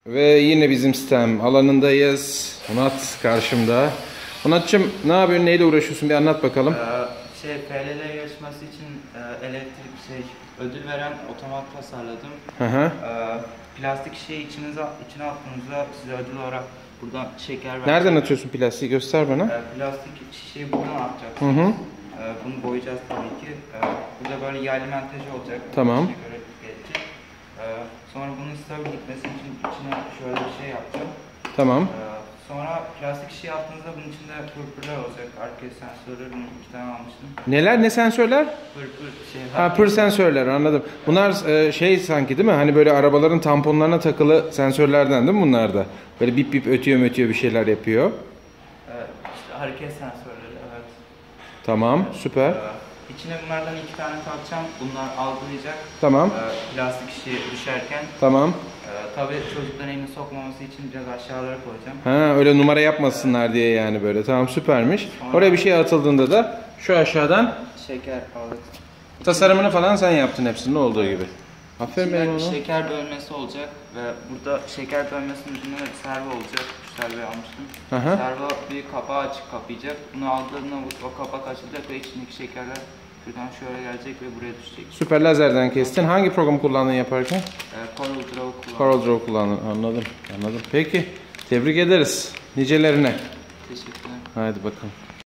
Ve yine bizim sistem alanındayız. Onat karşımda. Onatçım ne yapıyorsun? Neyle uğraşıyorsun? Bir anlat bakalım. PLL yarışması için elektrik ödül veren otomat tasarladım. Plastik şişeyi içine attığınızda size ödül olarak buradan şeker verecek. Nereden atıyorsun plastiği? Göster bana. Plastik şişeyi buradan atacaksınız. Bunu boyayacağız tabii ki. Burada böyle yaylı mentaj olacak. Tamam. Sonra bunun stabil gitmesi için içine şöyle bir şey yapacağım. Tamam. Sonra plastik şişe attığınızda bunun içinde pırpırlar olacak. Arka sensörleri, bunu 2 tane almıştım. Neler? Ne sensörler? Pır sensörler, anladım. Bunlar şey sanki değil mi? Hani böyle arabaların tamponlarına takılı sensörlerden değil mi bunlar da? Böyle bip bip ötüyor bir şeyler yapıyor. İşte hareket sensörleri, evet. Tamam, süper. İçine bunlardan 2 tane takacağım. Bunlar algılayacak. Tamam. Plastik şişe düşerken. Tamam. Tabii çocukların elini sokmaması için biraz aşağılara koyacağım. Öyle numara yapmasınlar diye yani böyle. Tamam, süpermiş. Oraya bir şey atıldığında da şu aşağıdan şeker aldık. Tasarımını falan sen yaptın hepsinin olduğu gibi. Aferin benim ona. Şeker bölmesi olacak ve burada şeker bölmesinin ucunda bir servo olacak. Şu servoyu almıştım. Servo bir kapağı açık kapayacak. Bunu aldığında o kapak açılacak ve içindeki şekerler şuradan şöyle gelecek ve buraya düşecek. Süper, lazerden kestin. Hangi programı kullandın yaparken? Corel Draw kullandın. Anladım. Peki. Tebrik ederiz. Nicelerine. Teşekkürler. Haydi bakalım.